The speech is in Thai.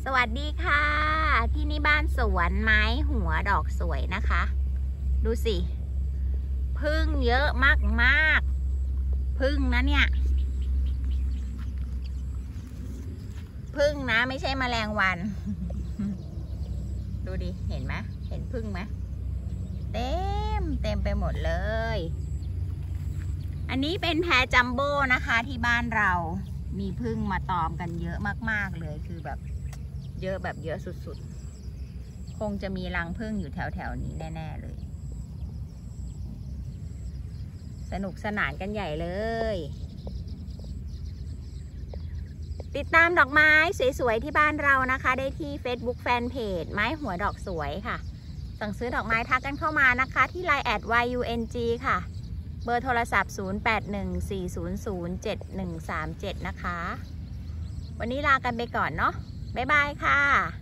สวัสดีค่ะที่นี่บ้านสวนไม้หัวดอกสวยนะคะดูสิผึ้งเยอะมากผึ้งนะเนี่ยผึ้งนะไม่ใช่แมลงวัน ดูดิเห็นไหมเห็นผึ้งไหมเต็มไปหมดเลยอันนี้เป็นแพรจัมโบ้นะคะที่บ้านเรามีผึ้งมาตอมกันเยอะมากๆเลยคือแบบเยอะสุดๆคงจะมีรังผึ้งอยู่แถวๆนี้แน่ๆเลยสนุกสนานกันใหญ่เลยติดตามดอกไม้สวยๆที่บ้านเรานะคะได้ที่ Facebook Fanpage ไม้หัวดอกสวยค่ะสั่งซื้อดอกไม้ทักกันเข้ามานะคะที่ Line @YUNG ค่ะเบอร์โทรศัพท์0814007137นะคะวันนี้ลากันไปก่อนเนาะบ๊ายบายค่ะ